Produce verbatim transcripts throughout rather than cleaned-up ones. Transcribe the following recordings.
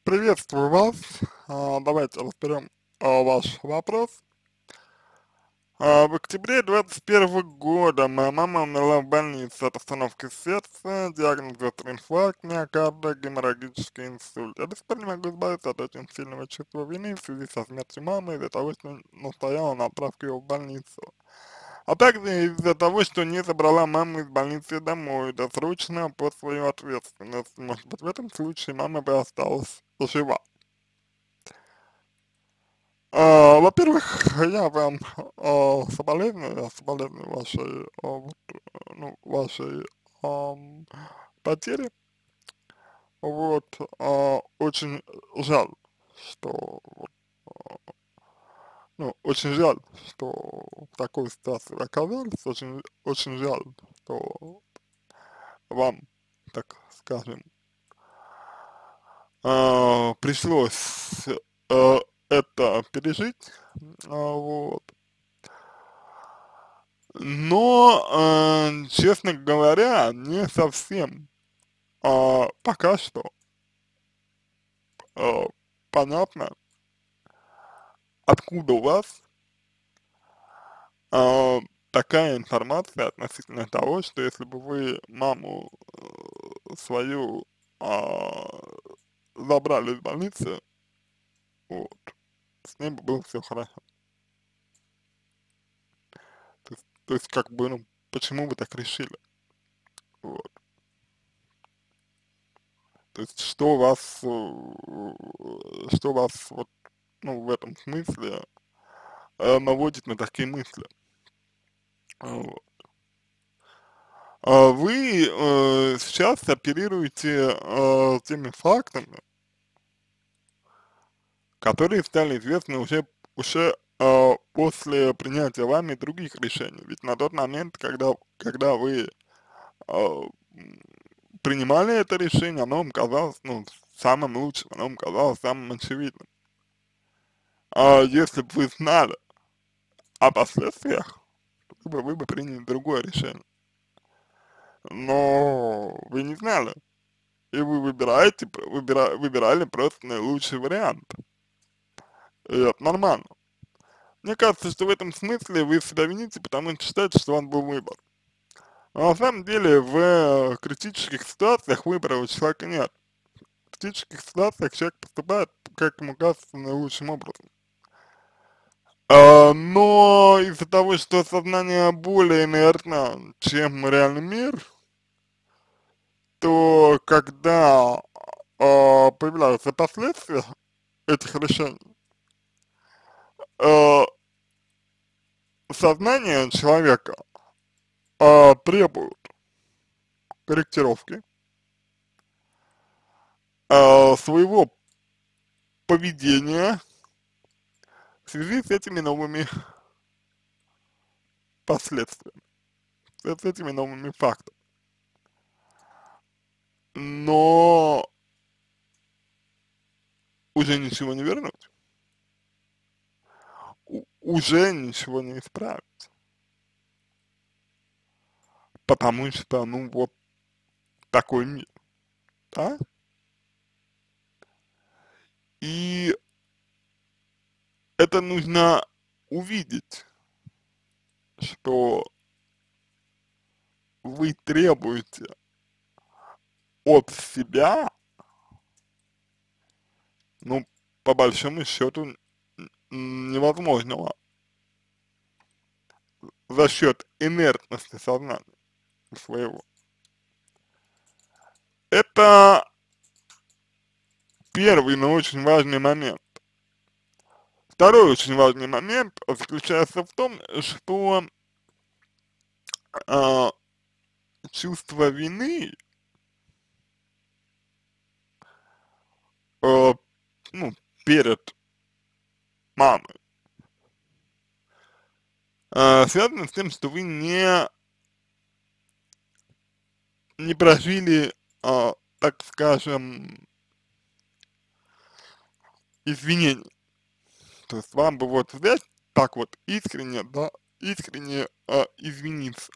Приветствую вас. А, давайте разберем а, ваш вопрос. А, в октябре двадцать первого года моя мама умерла в больнице от остановки сердца, диагноз острый инфаркт миокарда, геморрагический инсульт. Я до сих пор не могу избавиться от очень сильного чувства вины в связи со смертью мамы из-за того, что настояла на отправке ее в больницу. А также из-за того, что не забрала маму из больницы домой досрочно под свою ответственность. Может быть, в этом случае мама бы осталась жива. А, во-первых, я вам а, соболезную, я соболезную вашей, а, вот, э, ну, вашей ам, потере. Вот, а, очень жаль, что, вот, ну, очень жаль, что в такой ситуации вы оказались, очень, очень жаль, что вам, так скажем, а, пришлось э, это пережить, а, вот. Но, э, честно говоря, не совсем а, пока что а, понятно, откуда у вас а, такая информация относительно того, что если бы вы маму э, свою а, забрали из больницы, вот, с ней бы было все хорошо. То есть, то есть, как бы, ну, почему вы так решили? Вот. То есть, что вас, э, что вас вот, ну, в этом смысле э, наводит на такие мысли. Вот. А вы э, сейчас оперируете э, теми фактами, которые стали известны уже, уже э, после принятия вами других решений. Ведь на тот момент, когда, когда вы э, м, принимали это решение, оно вам казалось, ну, самым лучшим, оно вам казалось самым очевидным. А если бы вы знали о последствиях, вы бы, вы бы приняли другое решение. Но вы не знали. И вы выбираете, выбира, выбирали просто наилучший вариант. И это нормально. Мне кажется, что в этом смысле вы себя вините, потому что считаете, что у вас был выбор. Но на самом деле в э, критических ситуациях выбора у человека нет. В критических ситуациях человек поступает, как ему кажется, наилучшим образом. А, но из-за того, что сознание более инертно, чем реальный мир, то когда а, появляются последствия этих решений, а, сознание человека а, требует корректировки а, своего поведения в связи с этими новыми последствиями, с этими новыми фактами. Но уже ничего не вернуть, у- уже ничего не исправить, потому что, ну, вот такой мир, да? И это нужно увидеть, что вы требуете от себя, ну, по большому счету, н- невозможного за счет инертности сознания своего. Это первый, но очень важный момент. Второй очень важный момент заключается в том, что а, чувство вины, а, ну, перед мамой, а, связано с тем, что вы не, не прожили, а, так скажем, извинений. То есть вам бы вот взять так вот искренне, да, искренне а, извиниться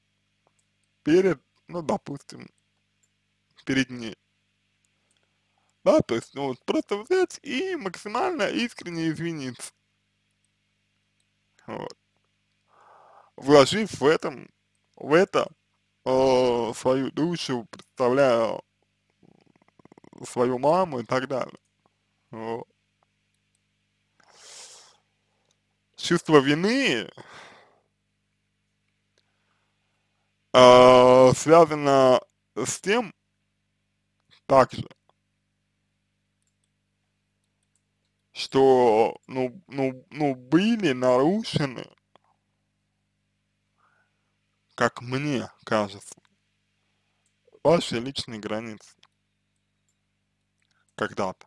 перед, ну, допустим, перед ней. да, то есть, ну, вот просто взять и максимально искренне извиниться, вот, вложив в этом, в это э, свою душу, представляя свою маму и так далее, вот. Чувство вины э, связано с тем также, что, ну, ну, ну, были нарушены, как мне кажется, ваши личные границы когда-то.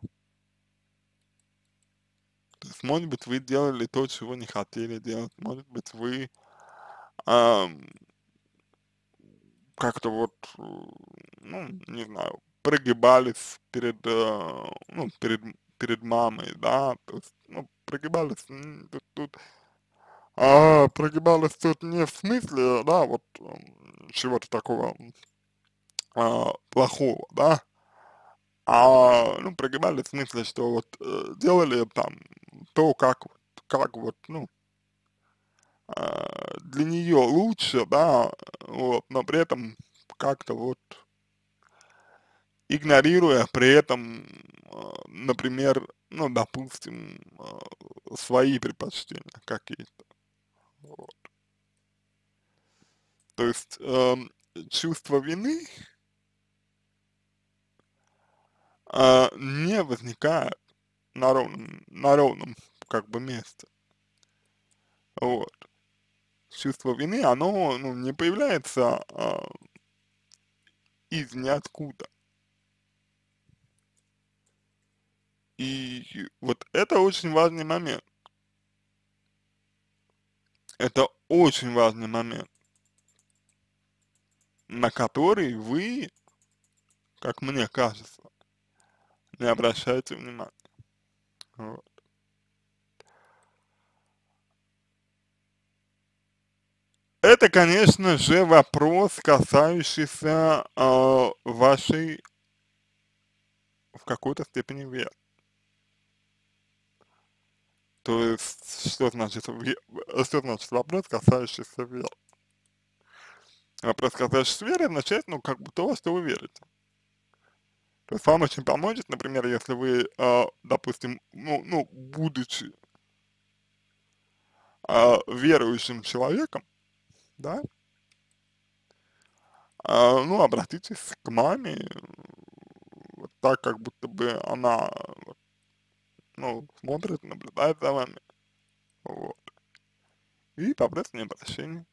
То есть, может быть, вы делали то, чего не хотели делать, может быть, вы ам, как-то вот, э, ну, не знаю, прогибались перед, э, ну, перед, перед мамой, да, то есть, ну, прогибались, м, тут, тут, а, прогибались тут не в смысле, да, вот м, чего-то такого а, плохого, да, а, ну, прогибались в смысле, что вот э, делали там то, как, вот- как вот, ну, а, для нее лучше, да, вот, но при этом как-то вот игнорируя при этом, а, например, ну, допустим, а, свои предпочтения какие-то. Вот. То есть эм, чувство вины а, не возникает на ровном, на ровном как бы месте. Вот. Чувство вины, оно, ну, не появляется а, из ниоткуда. И вот это очень важный момент. Это очень важный момент, на который вы, как мне кажется, не обращаете внимания. Вот. Это, конечно же, вопрос, касающийся э, вашей в какой-то степени веры. То есть, что значит, ве- что значит вопрос, касающийся веры? Вопрос, касающийся веры, означает, ну, как бы то, во что вы верите. То есть вам очень поможет, например, если вы, э, допустим, ну, ну, будучи э, верующим человеком, да, а, ну, обратитесь к маме, э, вот так, как будто бы она, вот, ну, смотрит, наблюдает за вами, вот, и попросите у нее прощения.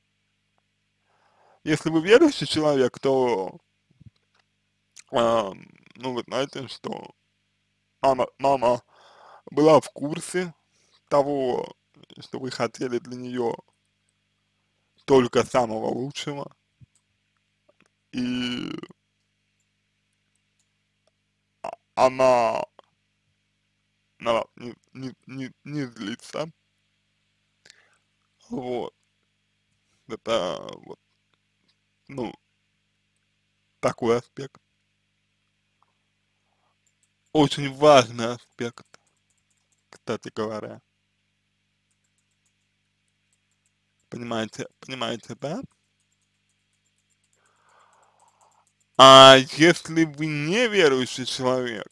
Если вы верующий человек, то, а, ну, вы знаете, что мама, мама была в курсе того, что вы хотели для нее только самого лучшего, и она на вас не, не, не, не злится, вот, это, вот, ну, такой аспект. Очень важный аспект, кстати говоря. Понимаете, понимаете, да? А если вы не верующий человек,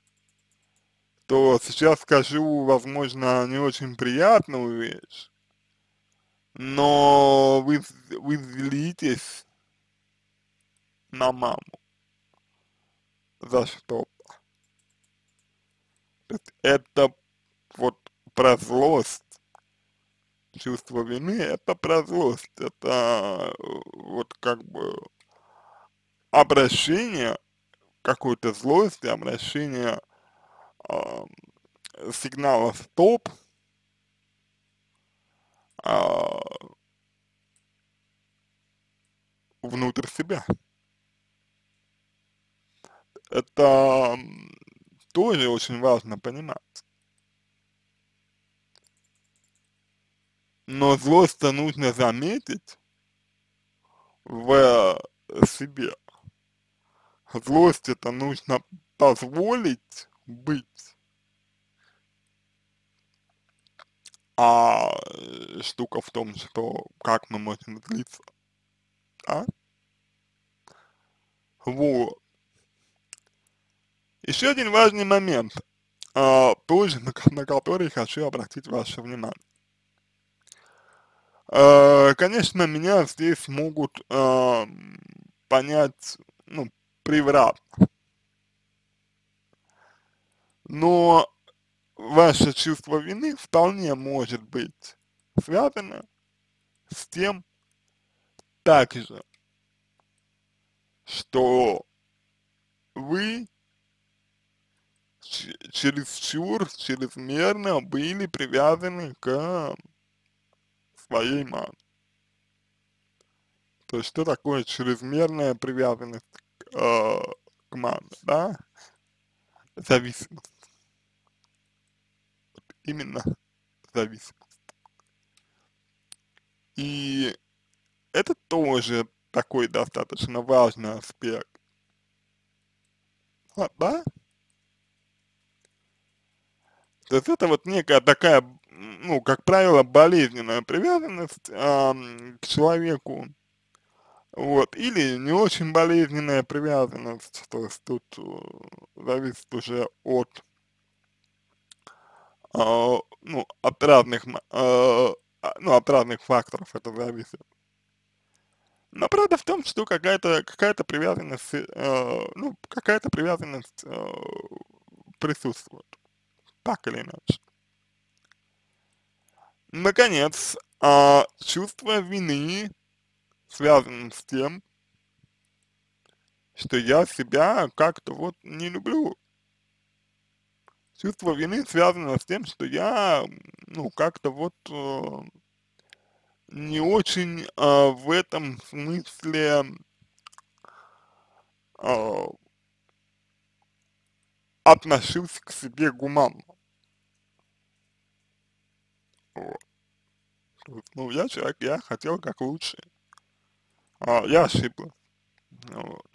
то сейчас скажу, возможно, не очень приятную вещь, но вы, вы злитесь на маму. За что? То есть это вот про злость, чувство вины, это про злость, это э, вот как бы обращение какой-то злости, обращение а, сигнала стоп а, внутрь себя. Это м, тоже очень важно понимать. Но злость-то нужно заметить в себе. Злость это нужно позволить быть, а э, штука в том, что как мы можем злиться, да, вот. Еще один важный момент, а, тоже на, ко- на который хочу обратить ваше внимание. А, конечно, меня здесь могут а, понять, ну, превратно, но ваше чувство вины вполне может быть связано с тем также, что вы ч- чересчур, чрезмерно были привязаны к своей маме. То есть что такое чрезмерная привязанность э, к маме, да? Зависимость, именно зависимость. И это тоже такой достаточно важный аспект, а, да? То есть это вот некая такая, м, ну, как правило, болезненная привязанность ам, к человеку, вот, или не очень болезненная привязанность, то есть тут э, зависит уже от, а, ну, от разных, м- а, а, ну, от разных факторов это зависит. Но правда в том, что какая-то какая-то привязанность, э, ну, какая-то привязанность э, присутствует, так или иначе. Наконец, а, чувство вины связано с тем, что я себя как-то вот не люблю. Чувство вины связано с тем, что я, м, ну, как-то вот э, не очень э, в этом смысле э, отношусь к себе гуманно. Вот. То есть, ну, я человек, я хотел как лучше, а я ошиблась. Вот.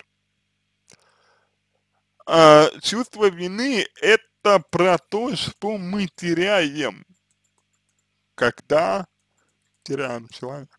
А, чувство вины — это про то, что мы теряем, когда теряем человека.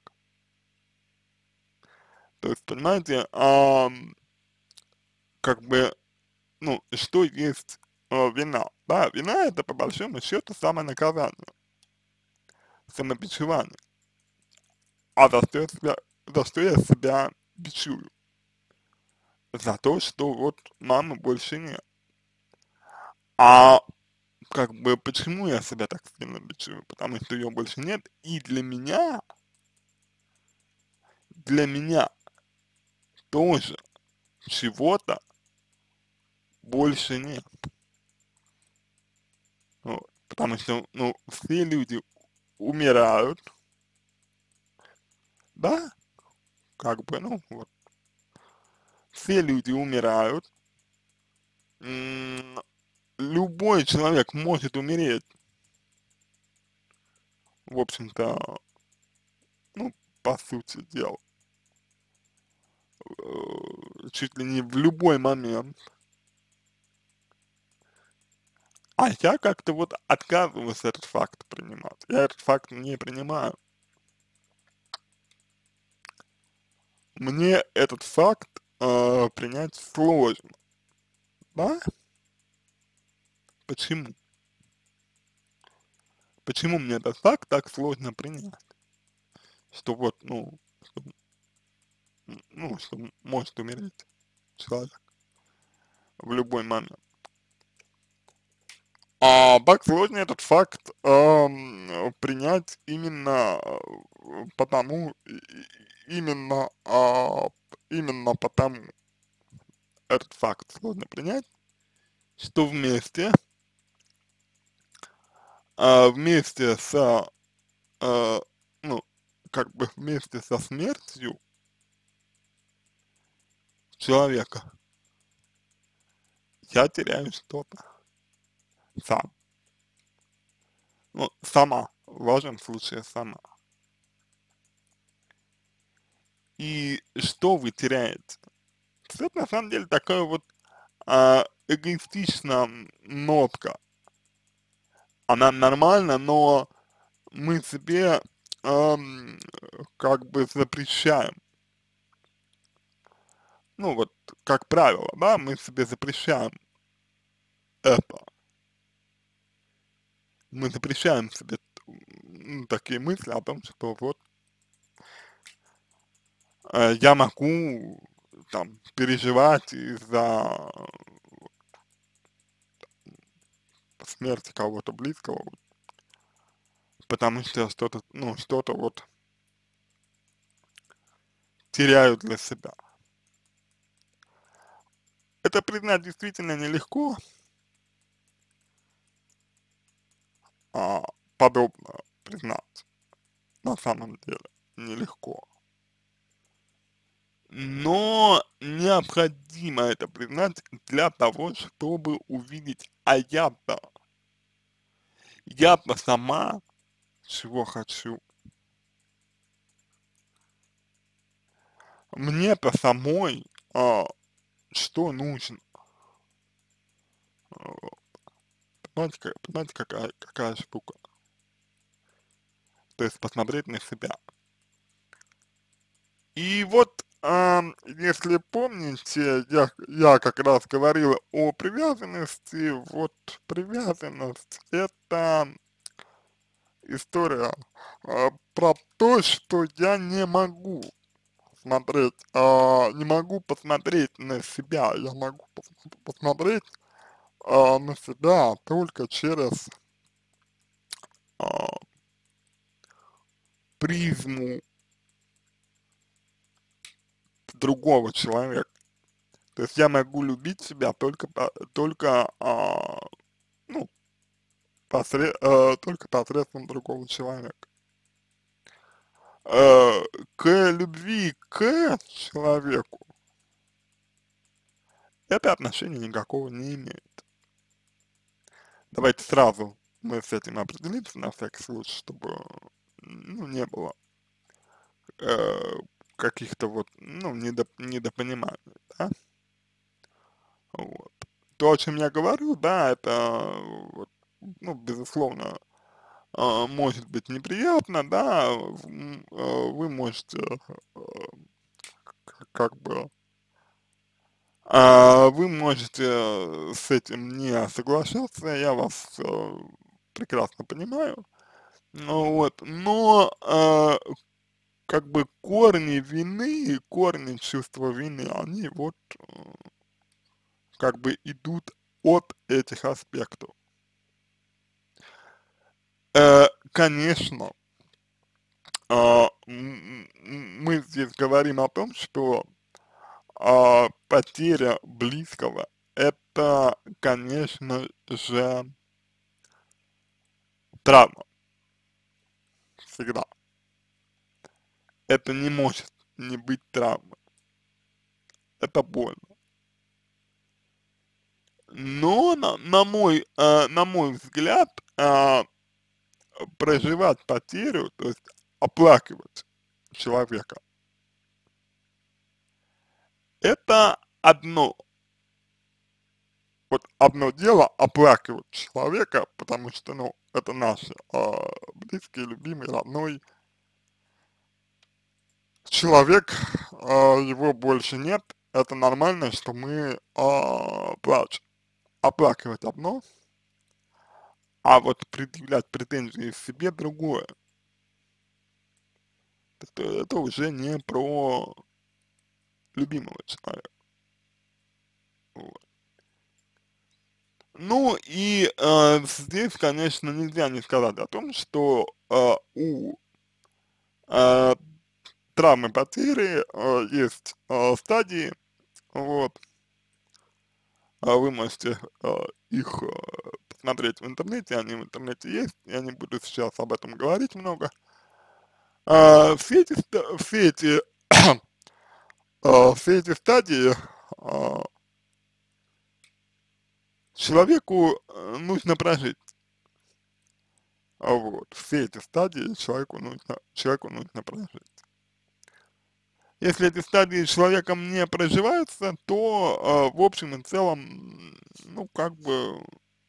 То есть, понимаете, ам, как бы, ну, что есть э, вина? Да, вина — это по большому счету самонаказание, самобичевание. А за что я себя, за что я себя бичую? За то, что вот мамы больше нет. А как бы почему я себя так сильно бичую? Потому что ее больше нет, и для меня, для меня тоже чего-то больше нет. Вот. Потому что, ну, все люди умирают, да, как бы, ну, вот, все люди умирают, м, любой человек может умереть, в общем-то, ну, по сути дела, э, чуть ли не в любой момент, а я как-то вот отказываюсь этот факт принимать, я этот факт не принимаю, мне этот факт э, принять сложно, да, почему? Почему мне этот факт так сложно принять? Что вот, ну, что, м, ну, что м- может умереть человек в любой момент. А так сложно этот факт ам, принять именно э, потому, и- и- именно, а, именно потому этот факт сложно принять, что вместе, а, вместе с, а, ну, как бы вместе со смертью человека я теряю что-то сам. Ну, сама, в вашем случае сама. И что вы теряете? Это на самом деле такое вот а, эгоистичная нотка, она нормальна, но мы себе эм, как бы запрещаем, ну вот, как правило, да, мы себе запрещаем это, мы запрещаем себе м, такие мысли о том, что вот э, я могу там переживать из-за смерти кого-то близкого, вот, потому что я что-то, ну, что-то вот теряю для себя. Это признать действительно нелегко, а, подобно признать на самом деле нелегко. Но необходимо это признать для того, чтобы увидеть, а я-то, я-то сама чего хочу. Мне-то самой а, что нужно. А, Понимаете, как- понимаете, какая, какая штука? То есть посмотреть на себя. И вот, ам, если помните, я, я как раз говорил о привязанности, вот привязанность — это история а, про то, что я не могу смотреть, а, не могу посмотреть на себя, я могу пос посмотреть а, на себя только через а, призму другого человека. То есть я могу любить себя только, по- только а, ну, посред, э, только посредством другого человека. Э, к любви к человеку это отношение никакого не имеет. Давайте сразу мы с этим определимся на всякий случай, чтобы ну, не было э, каких-то вот, ну, недоп недопониманий, да, вот. То, о чем я говорю, да, это, вот, ну, безусловно, а, может быть неприятно, да, м, э, вы можете, э, к- как бы, а, вы можете э, с этим не соглашаться, я вас э, прекрасно понимаю, ну вот, но э, как бы корни вины, корни чувства вины, они вот э, как бы идут от этих аспектов. Э, конечно, а, м- м- мы здесь говорим о том, что а, потеря близкого — это, конечно же, травма всегда. Это не может не быть травмой. Это больно. Но на, на мой, а, на мой взгляд, а, проживать потерю, то есть оплакивать человека, это одно. Вот одно дело оплакивать человека, потому что, ну, это наш а, близкий, любимый, родной человек, а, его больше нет, это нормально, что мы а, плачем. Оплакивать одно, а вот предъявлять претензии себе другое. Это, это уже не про любимого человека. Вот. Ну и э, здесь, конечно, нельзя не сказать о том, что э, у э, травмы потери э, есть э, стадии, вот, а вы можете э, их э, посмотреть в интернете, они в интернете есть, я не буду сейчас об этом говорить много. А, все эти, ста- все эти, а, все эти стадии а, человеку э, нужно прожить. А вот, все эти стадии человеку нужно, человеку нужно прожить. Если эти стадии человеком не проживаются, то, э, в общем и целом, м, ну, как бы,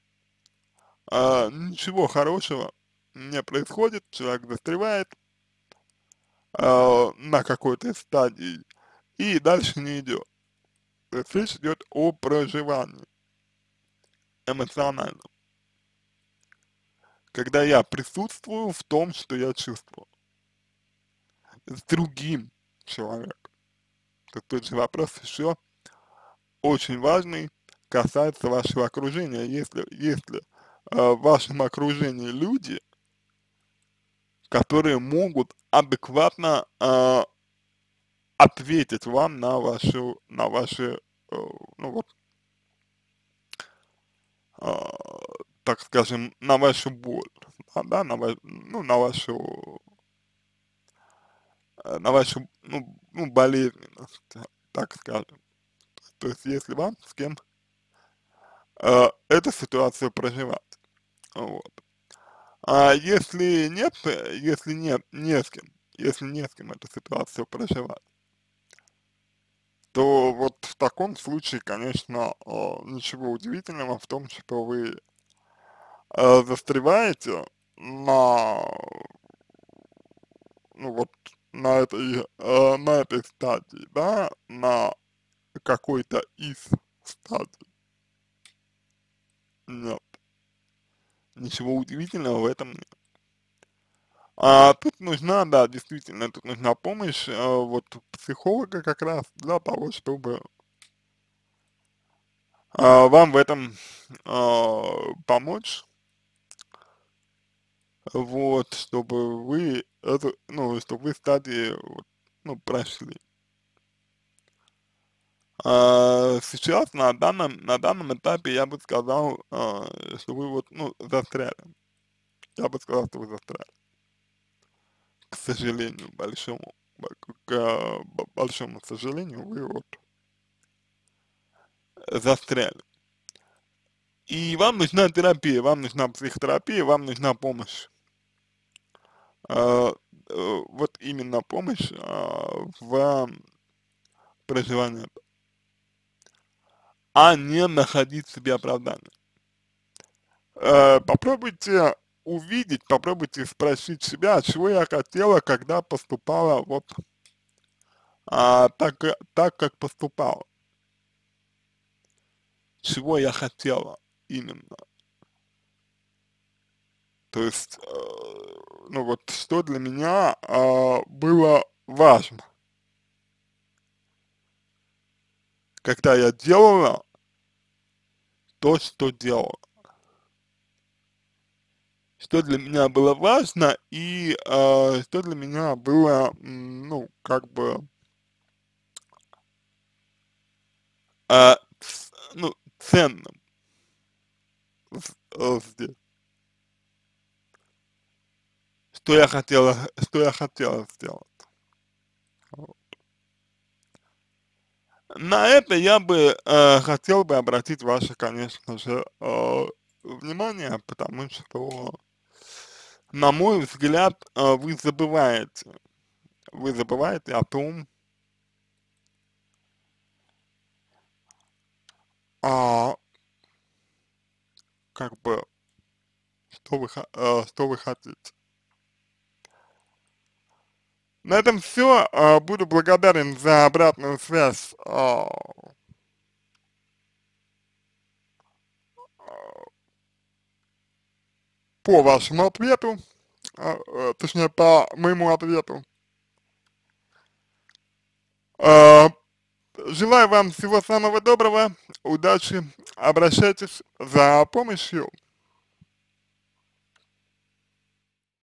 э, ничего хорошего не происходит, человек застревает, э, на какой-то стадии и дальше не идет. То есть речь идет о проживании эмоциональном, когда я присутствую в том, что я чувствую, с другим человеком. То тот же вопрос еще очень важный, касается вашего окружения. Если, если э, в вашем окружении люди, которые могут адекватно э, ответить вам на вашу, на ваши, э, ну вот, э, так скажем, на вашу боль, а, да, на, ва- ну, на вашу, э, на вашу, ну, ну, болезненность, так скажем. То есть, если вам с кем э, эту ситуацию проживать, вот. А если нет, э, если нет, не с кем, если не с кем эту ситуацию проживать, то вот в таком случае, конечно, э, ничего удивительного в том, что вы э, застреваете на, ну вот, на этой, э, на этой стадии, да, на какой-то из стадий. Нет, ничего удивительного в этом нет. А тут нужна, да, действительно, тут нужна помощь, э, вот психолога как раз для того, чтобы а, вам в этом а, помочь, вот, чтобы вы это, ну, чтобы вы стадии, вот, ну, прошли. А, сейчас на данном, на данном этапе я бы сказал, а, что вы вот, ну, застряли. Я бы сказал, что вы застряли. К сожалению, большому, б- к а, б- большому сожалению, вы вот застряли. И вам нужна терапия, вам нужна психотерапия, вам нужна помощь. А, э, вот именно помощь а, в проживании, а не находить в себе оправдание. Э, попробуйте увидеть, попробуйте спросить себя, а чего я хотела, когда поступала вот а, так, э, так, как поступала. Чего я хотела именно. То есть, э, ну вот, что для меня а, было важно, когда я делала то, что делала. Что для меня было важно и э, что для меня было, м, ну, как бы, э, ц- ну, ценным з- э, здесь. Что я хотела, что я хотела сделать. Вот. На это я бы э, хотел бы обратить ваше, конечно же, э, внимание, потому что, на мой взгляд, э, вы забываете, вы забываете о том, а, как бы, что вы, хо- э, что вы хотите. На этом все. Буду благодарен за обратную связь а, по вашему ответу, а, э, точнее, по моему ответу. А, Желаю вам всего самого доброго, удачи, обращайтесь за помощью.